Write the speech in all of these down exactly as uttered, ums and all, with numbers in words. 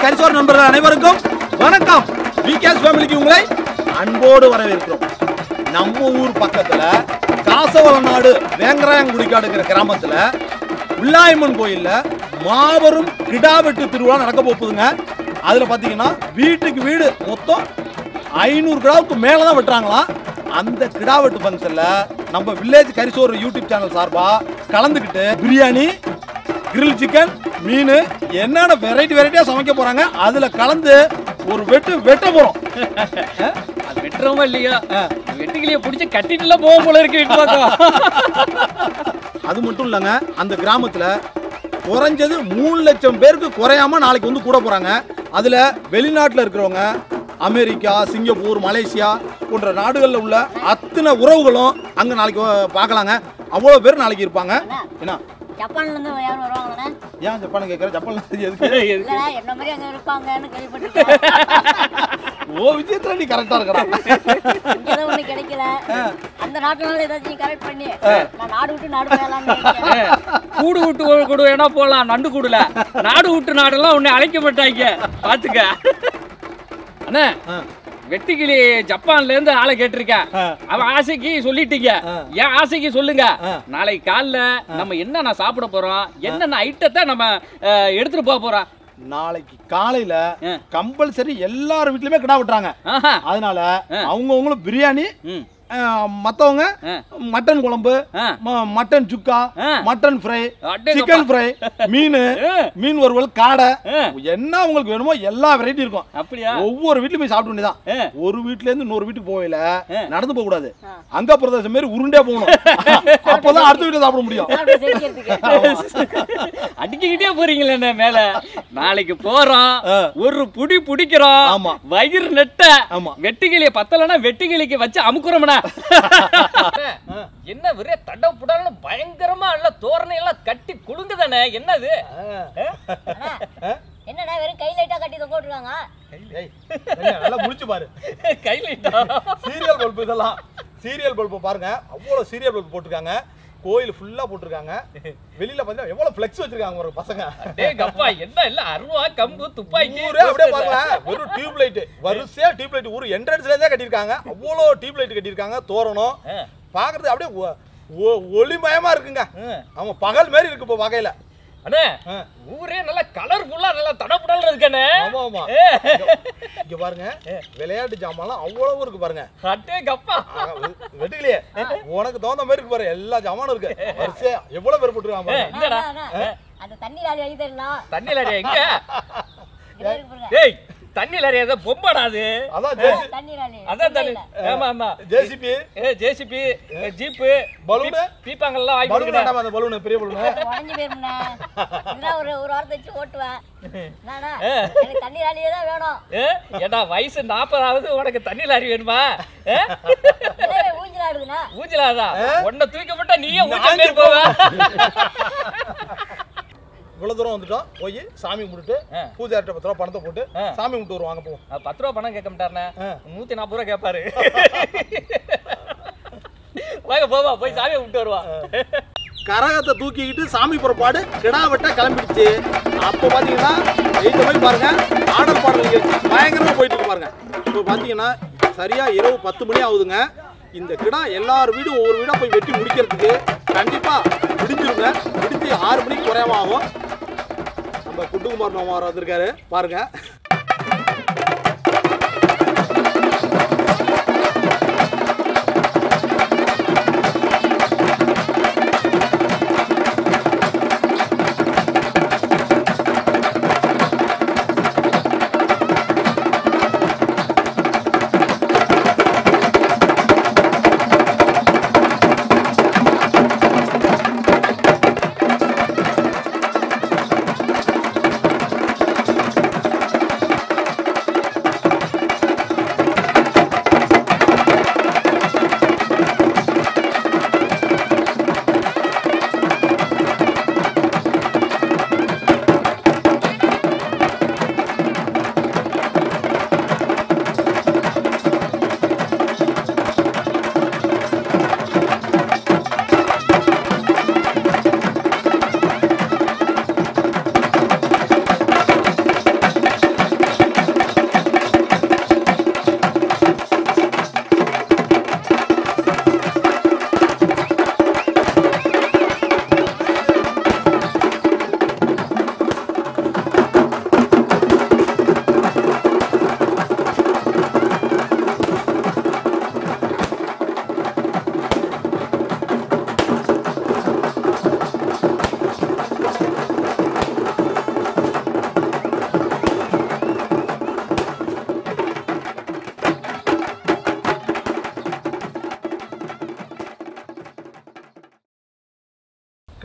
கரிசோர் நண்பர்கள் அனைவருக்கும் வணக்கம். விகேஎஸ் ஃபேமிலிக்கு உங்களை அன்போடு வரவேற்கிறோம். நம்ம ஊர் பக்கத்துல காசவளநாடு வேங்கராயங்குடிக்காடுங்கிற கிராமத்துல வில்லாயம்மன் கோயில்ல மாபெரும் கிடாவெட்டு திருவிழா நடக்க போகுதுங்க. அதுல பாத்தீங்கன்னா வீட்டுக்கு வீடு மொத்தம் ஐநூறு கிடாவுக்கு மேலதான் வெட்டுறாங்களாம். அந்த கிடாவெட்டு ஃபங்க்ஷன்ல நம்ம வில்லேஜ் கரிசோர் யூடியூப் சேனல் சார்பா கலந்துக்கிட்டு பிரியாணி, கிரில் சிக்கன், மீன் என்னென்ன வெரைட்டி வெரைட்டியா சமைக்க போறாங்க. அதுல கலந்து ஒரு வெட்டு வெட்ட போறோம். அது வெட்டுறோமா இல்லையா, வெட்டுக்கிளிய பிடிச்சி கட்டிட்டுலாம் போக போல இருக்கு. அது மட்டும் இல்லைங்க, அந்த கிராமத்துல குறைஞ்சது மூணு லட்சம் பேருக்கு குறையாம நாளைக்கு வந்து கூட போறாங்க. அதுல வெளிநாட்டில் இருக்கிறவங்க அமெரிக்கா, சிங்கப்பூர், மலேசியா போன்ற நாடுகளில் உள்ள அத்தனை உறவுகளும் அங்க நாளைக்கு பார்க்கலாங்க. அவ்வளோ பேர் நாளைக்கு இருப்பாங்க. என்ன ஜப்பான்ல இருந்து யாரும் வருவாங்களானே? ஏன் ஜப்பான் கேக்குற? ஜப்பான்ல எதுக்கு? இல்ல என்ன மாதிரி அங்க இருப்பாங்கன்னு கேள்விப்பட்டிருக்கேன். ஓ விஜயத்துல நீ கரெக்டா இருக்கடா. இங்க ஒண்ணு கிடைக்கல. அந்த நாட்டுல ஏதாச்சும் கரெக்ட் பண்ணி நான் நாடு விட்டு நாடு போயலாம்னு நினைக்கிறேன். கூடு விட்டு கூடு வேணா போலாம், நண்டு கூடுல. நாடு விட்டு நாடெல்லாம் உன்னை அழைக்க மாட்டாங்க, பாத்துக்க. அண்ணா வெட்டுக்கிளி ஜப்பான்ல இருந்து ஆளை கேட்டிருக்கேன். அவன் ஆசைக்கு சொல்லிட்டீங்க, என் ஆசைக்கு சொல்லுங்க. நாளைக்கு காலைல நம்ம என்னென்ன சாப்பிட போறோம், என்னென்ன ஐட்டத்தை நம்ம எடுத்துட்டு போக போறோம். நாளைக்கு காலையில கம்பல்சரி எல்லார் வீட்லயுமே கிடா விட்டுறாங்க. அதனால அவங்கவுங்களும் பிரியாணி, மத்தவங்க மட்டன் குழம்பு, மட்டன் சுக்கா, மட்டன் ஃப்ரை, சிக்கன் ஃப்ரை, மீன், மீன் வறுவல், காடை, என்ன உங்களுக்கு வேணுமோ எல்லா வெரைட்டி இருக்கும். அப்படியா? ஒவ்வொரு வீட்லயும் போய் சாப்பிட வேண்டியதான். ஒரு வீட்ல இருந்து இன்னொரு வீட்டுக்கு போகல, நடந்து போக கூடாது. அங்க பிரதேசம் மாதிரி உருண்டே போகணும். அப்பதான் அடுத்த வீட்டுல சாப்பிட முடியும். அடிக்கிட்டே போறீங்களே மேல. நாளைக்கு போறோம், ஒரு புடி பிடிக்கிறோம், வயிறு நெட்ட வெட்டுக்கிளிய பத்தலன்னா வெட்டுக்கிளிக்கு வச்சு அமுக்குறோம்னா என்ன ஒரே தட புடன்னு பயங்கரமா இல்ல தோரணை எல்லாம் கட்டி குலுங்குதானே. என்னது என்னடா வெறும் கை லைட்டா கட்டி போட்டுருக்காங்க? நல்லா முடிச்சு பாரு. கை லைட்டா சீரியல் பல்பு, இதெல்லாம் சீரியல் பல்பு பாருங்க. அவ்வளவு சீரியல் பல்பு போட்டுருக்காங்க. கோயில் ஃபுல்லா போட்டுருக்காங்க. வெளியில பாத்தீங்கன்னா எவ்வளவு ஃப்ளெக்ஸ் வச்சிருக்காங்க ஒரு பசங்க. டேய் கப்பா, என்ன இல்ல அருவா கம்பு துப்பாக்கி ஊரே அப்படியே பாருங்க. ஒரு டியூப் லைட் வரிசையா டியூப் லைட் ஊர் என்ட்ரன்ஸ்ல இருந்தே கட்டிருக்காங்க. அவ்வளவு டியூப் லைட் கட்டிருக்காங்க. தோரணம் பாக்குறது அப்படியே ஒளிமயமா இருக்குங்க. ஆமா, பகல் மாதிரி இருக்கு இப்போ வகையில. அண்ணே ஊரே நல்லா கலர்ஃபுல்லா நல்லா தடபுடல்ல இருக்கனே. ஆமா ஆமா, இங்க பாருங்க விளையாட்டு ஜாமான்லாம் அவ்வளவு இருக்கு பாருங்க. அட்டே கப்பா வெட்டுக்கலையே, உனக்கு தகுந்த மாதிரி இருக்கு பாரு. எல்லா ஜாமானும் இருக்கு. வரிசையா எவ்வளவு பேர் போட்டுருக்காங்க பாருங்க. என்னடா அந்த தண்ணி லாரி அடிதறலாம். தண்ணி லாரி எங்க? டேய் தண்ணி லாரி அத பொம்படாது. அதான் ஜேசிபி. தண்ணி லாரி அதான் தண்ணி. ஆமா ஆமா, ஜேசிபி. ஏ ஜேசிபி, ஜீப், பலூன், பீப்பாங்கெல்லாம் வாங்கி கொடுங்க. பலூன் அந்த பலூன் பெரிய பலூன் உடைஞ்சு போயிரும்ண்ணே. இதெல்லாம் ஒரு ஒரு வாரத்தை வச்சு ஓட்டுவேன். நானா எனக்கு தண்ணி லாரியே தான் வேணும். ஏடா வயசு நாற்பதாவது உனக்கு தண்ணி லாரி வேணுமா? ஊஞ்சலாடுதுண்ணா. ஊஞ்சலாதா? உன்னை தூக்கப்பட்டா நீயே ஊஞ்சல் மேல் போவ. இவ்வளவு தூரம் வந்துட்டோம். போய் சாமி கும்பிட்டு பூஜாரிட்ட பத்து ரூபா பணத்தை போட்டு சாமி கும்பிட்டு வருவாங்க. போ பத்து ரூபா பணம் கேட்க மாட்டாருண்ணே, நூத்தி நாற்பது ரூபா கேட்பாரு. வாங்க போவா, போய் சாமியை கும்பிட்டு வருவா. கரகத்தை தூக்கிக்கிட்டு சாமி புறப்பாடு கிடா வெட்ட கிளம்பிடுச்சு. அப்போ பாத்தீங்கன்னா எயிட்ட போய் பாருங்க, ஆடல் பாடல் நிகழ்ச்சி பயங்கரமா போயிட்டு இருக்கு பாருங்க. இப்போ பாத்தீங்கன்னா சரியா இரவு பத்து மணி ஆகுதுங்க. இந்த கிடா எல்லார் வீடும் ஒவ்வொரு வீடா போய் வெட்டி முடிக்கிறதுக்கு கண்டிப்பா முடிஞ்சிருங்க. முடிஞ்சு ஆறு மணிக்கு குறையாம ஆகும். நம்ம குண்டுகுமார் மாமார் வந்திருக்காரு பாருங்க.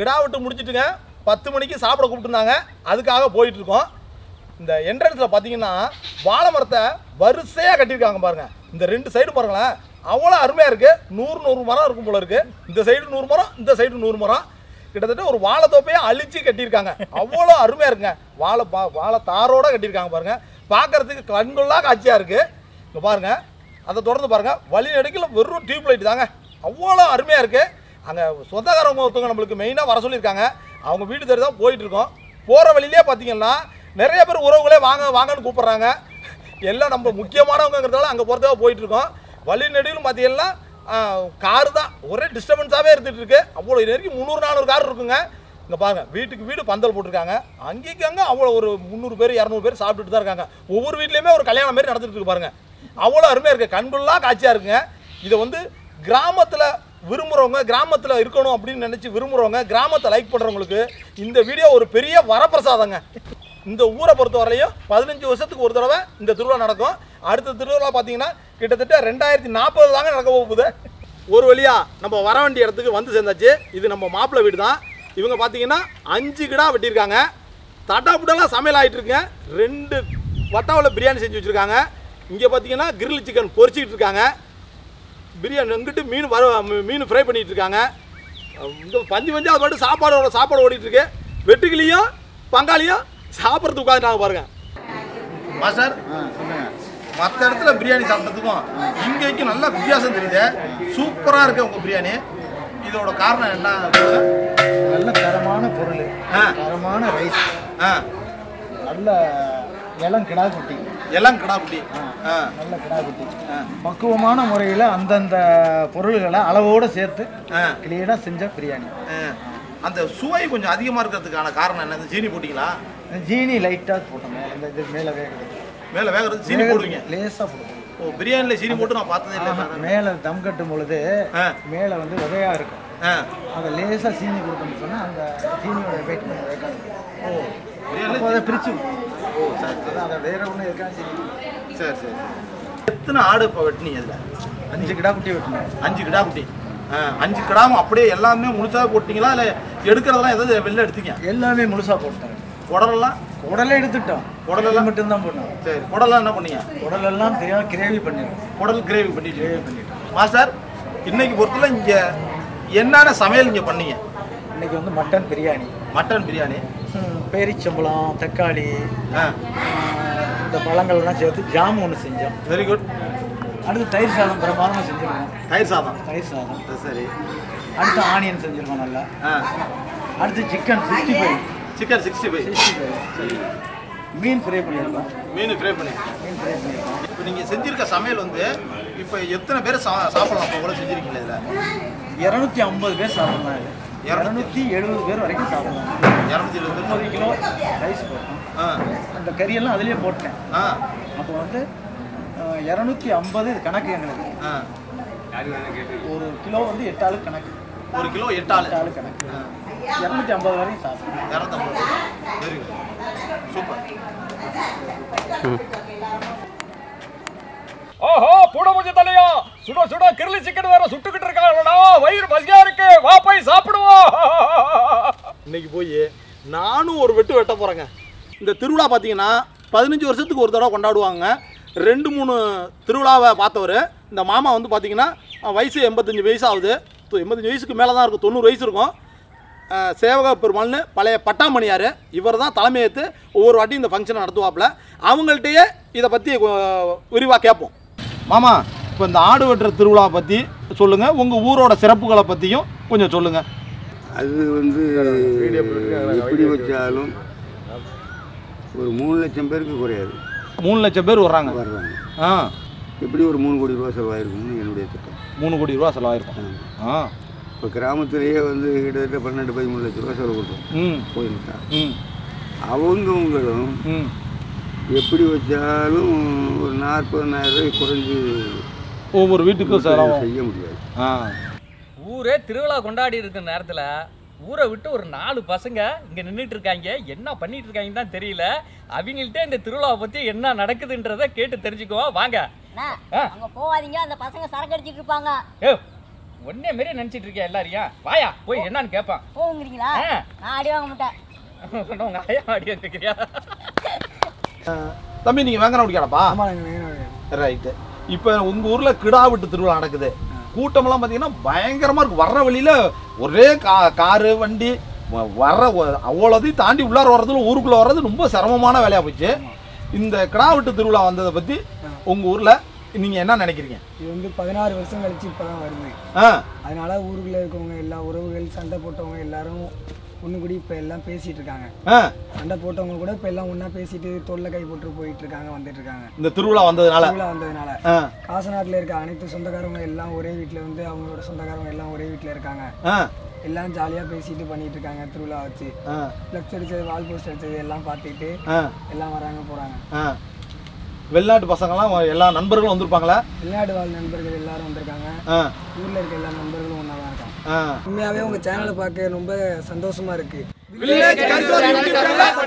கிடா விட்டு முடிச்சிட்டுங்க பத்து மணிக்கு சாப்பிட கூப்பிட்டுருந்தாங்க, அதுக்காக போயிட்டு இருக்கோம். இந்த என்ட்ரன்ஸில் பார்த்தீங்கன்னா வாழை மரத்தை வரிசையாக கட்டியிருக்காங்க பாருங்க. இந்த ரெண்டு சைடு பாருங்களேன், அவ்வளோ அருமையாக இருக்குது. நூறு நூறு மரம் இருக்கும் போல இருக்குது. இந்த சைடு நூறு மரம், இந்த சைடு நூறு மரம். கிட்டத்தட்ட ஒரு வாழை தோப்பையே அழிச்சு கட்டியிருக்காங்க. அவ்வளோ அருமையாக இருக்குங்க. வாழை பா வாழை தாரோட கட்டியிருக்காங்க பாருங்க. பார்க்கறதுக்கு கண்கொள்ளா காட்சியாக இருக்குது. இங்கே பாருங்கள், அதை தொடர்ந்து பாருங்கள். வழி நெடுக்கில் வெறும் டியூப் லைட் தாங்க. அவ்வளோ அருமையாக இருக்குது. அங்கே சொந்தக்காரவங்க ஒருத்தவங்க நம்மளுக்கு மெயினாக வர சொல்லியிருக்காங்க. அவங்க வீடு தேடி தான் போயிட்டுருக்கோம். போகிற வழியிலே பார்த்தீங்கன்னா நிறைய பேர் உறவுகளே வாங்க வாங்கன்னு கூப்பிட்றாங்க. எல்லாம் நம்ம முக்கியமானவங்கிறதால அங்கே போகிறதுக்காக போயிட்டுருக்கோம். வழி நெடுகிலும் பார்த்தீங்கன்னா காரு தான் ஒரே டிஸ்டர்பன்ஸாகவே இருந்துகிட்டு இருக்கு. அவ்வளோ நெருக்கி முந்நூறு நானூறு கார் இருக்குங்க. இங்கே பாருங்கள், வீட்டுக்கு வீடு பந்தல் போட்டிருக்காங்க. அங்கேக்கு அங்கே அவ்வளோ ஒரு முந்நூறு பேர் இரநூறு பேர் சாப்பிட்டுட்டு தான் இருக்காங்க. ஒவ்வொரு வீட்லேயுமே ஒரு கல்யாணம் மாரி நடந்துட்டு இருக்கு பாருங்கள். அவ்வளோ அருமையாக இருக்குது, கண்கொள்ளா காட்சியாக இருக்குங்க. இதை வந்து கிராமத்தில் விரும்புகிறவங்க, கிராமத்தில் இருக்கணும் அப்படின்னு நினச்சி விரும்புகிறவங்க, கிராமத்தை லைக் பண்ணுறவங்களுக்கு இந்த வீடியோ ஒரு பெரிய வரப்பிரசாதங்க. இந்த ஊரை பொறுத்த வரையிலையும் பதினஞ்சு வருஷத்துக்கு ஒரு தடவை இந்த திருவிழா நடக்கும். அடுத்த திருவிழா பார்த்தீங்கன்னா கிட்டத்தட்ட ரெண்டாயிரத்தி நாற்பது தாங்க நடக்க போகுது. ஒரு வழியாக நம்ம வர வேண்டிய இடத்துக்கு வந்து சேர்ந்தாச்சு. இது நம்ம மாப்பிள்ளை வீடு தான். இவங்க பார்த்தீங்கன்னா அஞ்சு கிடா வெட்டியிருக்காங்க. தட்டாப்புட்டெல்லாம் சமையல் ஆகிட்டு இருக்குங்க. ரெண்டு வட்டாவில் பிரியாணி செஞ்சு வச்சுருக்காங்க. இங்கே பார்த்தீங்கன்னா கிரில் சிக்கன் பொரிச்சிக்கிட்டு இருக்காங்க. பிரியாணி எங்கிட்டு மீன் வர மீன் ஃப்ரை பண்ணிகிட்டு இருக்காங்க. இந்த பஞ்சு பஞ்சு அது மட்டும் சாப்பாடு சாப்பாடு ஓடிட்டுருக்கு. வெட்டுக்கிளியும் பங்காளியும் சாப்பிட்றதுக்கு உட்காந்துட்டாங்க பாருங்க. மாஸ்டர், மற்ற இடத்துல பிரியாணி சாப்பிட்றதுக்கும் இங்கேக்கும் நல்ல வித்தியாசம் தெரியுது. சூப்பராக இருக்குது உங்கள் பிரியாணி. இதோட காரணம் என்ன? நல்ல தரமான பொருள், தரமான ரைஸ், நல்ல இளம் கிடா குட்டி, இளம் கிடா குட்டி, நல்ல கிடா குட்டி, பக்குவமான முறையில் அந்தந்த பொருள்களை அளவோடு சேர்த்து கிளியராக செஞ்ச பிரியாணி. அந்த சுவை கொஞ்சம் அதிகமாக இருக்கிறதுக்கான காரணம் என்ன? ஜீனி போட்டிங்களா? ஜீனி லைட்டாக போட்டோம். இந்த இது மேலே வேகிறது, மேலே வேகிறது சீனி போடுவீங்க? லேசாக போடுவோம். ஓ, பிரியாணியில் சீனி போட்டு நான் பார்த்ததே இல்லை. மேலே தம் கட்டும் பொழுது மேலே வந்து உதவியாக இருக்கும். அதை லேசாக சீனி கொடுத்தோம்னு சொன்னால் அந்த சீனியோட எஃபெக்ட் கொஞ்சம் வேகாது. ஓ, பிரியாணி அதை பிரிச்சு. ஓ சரி சரி, அதை வேற ஒன்றும் இருக்காது. சரி சரி சரி. எத்தனை ஆடு இப்போ வெட்டினீங்க? அதில் அஞ்சு கிடா குட்டி வெட்டினோம். அஞ்சு கிடா குட்டி. அஞ்சு கிடாவும் அப்படியே எல்லாமே முழுசாக போட்டிங்களா, இல்லை எடுக்கிறதெல்லாம் எதாவது வெளில எடுத்தீங்க? எல்லாமே முழுசாக போட்டோம். குடலெல்லாம் குடலை எடுத்துட்டோம். குடலெல்லாம் மட்டும்தான் போட்டோம். சரி, குடலாம் என்ன பண்ணீங்க? குடலெல்லாம் தெரியாம கிரேவி பண்ணிடுவோம். குடல் கிரேவி பண்ணி கிரேவி பண்ணிட்டோம். மாஸ்டர், இன்னைக்கு பொறுத்தல இங்கே என்னென்ன சமையல் இங்கே பண்ணீங்க? இன்னைக்கு வந்து மட்டன் பிரியாணி. மட்டன் பிரியாணி, பேரிச்சம்பளம், தக்காளி, இந்த பழங்கள்லாம் சேர்த்து ஜாம் ஒன்று செஞ்சோம். Very good. அடுத்து தயிர் சாதம் பிரமாதமாக செஞ்சுருக்கோம். தயிர் சாதம் தயிர் சாதம் சரி. அடுத்து ஆனியன் செஞ்சுருக்கோம் நல்லா. அடுத்து chicken sixty five chicken sixty five sixty five சரி. மீன் ஃப்ரை பண்ணியிருக்கோம். மீன் ஃப்ரை பண்ணி மீன் ஃப்ரை பண்ணியிருக்கோம். இப்போ நீங்கள் செஞ்சுருக்க சமையல் வந்து இப்போ எத்தனை பேர் சா சாப்பிடலாம்? இப்போ கூட செஞ்சுருக்கீங்களா? இதில் இரநூத்தி ஐம்பது பேர் சாப்பிட்லாம். இல்லை இரநூத்தி எழுபது பேர் வரைக்கும் சாப்பிடலாம். இரநூத்தி எழுபது முப்பது கிலோ ரைஸ் போட்டோம். அந்த கறியெல்லாம் அதிலே போட்டேன். அப்போ வந்து இரநூத்தி ஐம்பது கணக்கு எங்களுக்கு. ஒரு கிலோ வந்து எட்டு ஆளு கணக்கு. ஒரு கிலோ எட்டு ஆளு ஆளு கணக்கு. இரநூத்தி ஐம்பது வரையும் சாப்பிடுவோம். இரநூத்தம்பது. Very good, super. ஓஹோ, பூட முடிஞ்ச தலையா, சுட சுட கிரில்லி சிக்கன் வேற சுட்டுக்கிட்டு இருக்காங்கடா. வயிறு பசியா இருக்கு, வா போய் சாப்பிடுவோம். இன்னைக்கு போய் நானும் ஒரு வெட்டு வெட்ட போறேங்க. இந்த திருவிழா பார்த்தீங்கன்னா பதினஞ்சு வருஷத்துக்கு ஒரு தடவை கொண்டாடுவாங்க. ரெண்டு மூணு திருவிழாவை பார்த்தவர் இந்த மாமா வந்து பார்த்தீங்கன்னா வயசு எண்பத்தஞ்சு வயசு ஆகுது. எண்பத்தஞ்சு வயசுக்கு மேலே தான் இருக்கும், தொண்ணூறு வயசு இருக்கும். சேவக பெருமாள்னு பழைய பட்டாமணியார், இவர் தான் தலைமையேற்று ஒவ்வொரு வாட்டியும் இந்த ஃபங்க்ஷனை நடத்துவாப்பில். அவங்கள்ட்டையே இதை பற்றி விரிவாக கேட்போம். மாமா, இப்போ இந்த ஆடு வெட்டுற திருவிழா பற்றி சொல்லுங்கள், உங்கள் ஊரோட சிறப்புகளை பற்றியும் கொஞ்சம் சொல்லுங்கள். அது வந்து எப்படி வச்சாலும் ஒரு மூணு லட்சம் பேருக்கு குறையாது. மூணு லட்சம் பேர் வர்றாங்க வர்றாங்க. ஆ, எப்படி ஒரு மூணு கோடி ரூபா செலவாயிருக்கும்னு என்னுடைய திட்டம். மூணு கோடி ரூபா செலவாயிருக்கும். ஆ, இப்போ கிராமத்திலேயே வந்து கிட்டத்தட்ட பன்னெண்டு பதிமூணு லட்ச ரூபா செலவு கொடுத்தோம். ம் கோயிலுக்கா ம் அவங்கவுங்களும் ம் எப்படி வச்சாலும் ஒரு நாற்பதனாயிரம் ரூபாய் குறைஞ்சி ஒவ்வொரு வீட்டுக்கும் செய்ய முடியாது. ஆ, ஊரே திருவிழா கொண்டாடி இருக்கிற நேரத்தில் ஊரை விட்டு ஒரு நாலு பசங்க இங்கே நின்றுட்டு இருக்காங்க. என்ன பண்ணிட்டு இருக்காங்கன்னு தான் தெரியல. அவங்கள்ட்ட இந்த திருவிழாவை பற்றி என்ன நடக்குதுன்றதை கேட்டு தெரிஞ்சுக்குவோம் வாங்க. அங்க போவாதீங்க, அந்த பசங்க சரக்கு அடிச்சிட்டு இருப்பாங்க. ஏ, ஒன்னே மாரி நினைச்சிட்டு இருக்கியா எல்லாரையும்? வாயா போய் என்னன்னு கேட்பான். போங்கிறீங்களா? நான் அடி வாங்க மாட்டேன். உங்க ஐயா அடி கேக்குறியா? தம்பி நீங்க வேங்கன குடிக்காடப்பா? ரைட்டு. இப்போ உங்க ஊர்ல கிடா வெட்டு திருவிழா நடக்குது. கூட்டமெல்லாம் பார்த்தீங்கன்னா பயங்கரமா இருக்கு. வர்ற வழியில ஒரே கா காரு வண்டி வர்ற அவ்வளோதையும் தாண்டி உள்ளார வர்றதுல ஊருக்குள்ள வர்றது ரொம்ப சிரமமான வேலையா போச்சு. இந்த கிடா வெட்டு திருவிழா வந்ததை பத்தி உங்க ஊர்ல நீங்க என்ன நினைக்கிறீங்க? இது வந்து பதினாறு வருஷம் கழிச்சு இப்பதான் வருது. அதனால ஊருக்குள்ள இருக்கவங்க எல்லா உறவுகள் சண்டை போட்டவங்க எல்லாரும் ஒண்ணு கூடி இப்ப எல்லாம் பேசிட்டு இருக்காங்க. சண்டை போட்டவங்க கூட இப்ப எல்லாம் ஒன்னா பேசிட்டு தோல்ல கை போட்டு போயிட்டு இருக்காங்க, வந்துட்டு இருக்காங்க. இந்த திருவிழா வந்ததுனால திருவிழா வந்ததுனால காசநாட்டுல இருக்க அனைத்து சொந்தக்காரங்க எல்லாம் ஒரே வீட்டுல வந்து அவங்களோட சொந்தக்காரங்க எல்லாம் ஒரே வீட்டுல இருக்காங்க. எல்லாம் ஜாலியா பேசிட்டு பண்ணிட்டு இருக்காங்க. திருவிழா வச்சு ஃபிளக்ஸ் அடிச்சது வால் போஸ்ட் அடிச்சது எல்லாம் பார்த்துட்டு எல்லாம் வராங்க போறாங்க. வெளிநாட்டு பசங்கலாம் எல்லா நண்பர்களும் வந்திருப்பாங்களா? வெளிநாட்டு வாழ் நண்பர்கள் எல்லாரும் வந்திருக்காங்க. ஊர்ல இருக்க எல்லா நண்பர்களும் ஒன்னா தான் இருக்காங்க. உண்மையாவே உங்க சேனலை பார்க்க ரொம்ப சந்தோஷமா இருக்கு.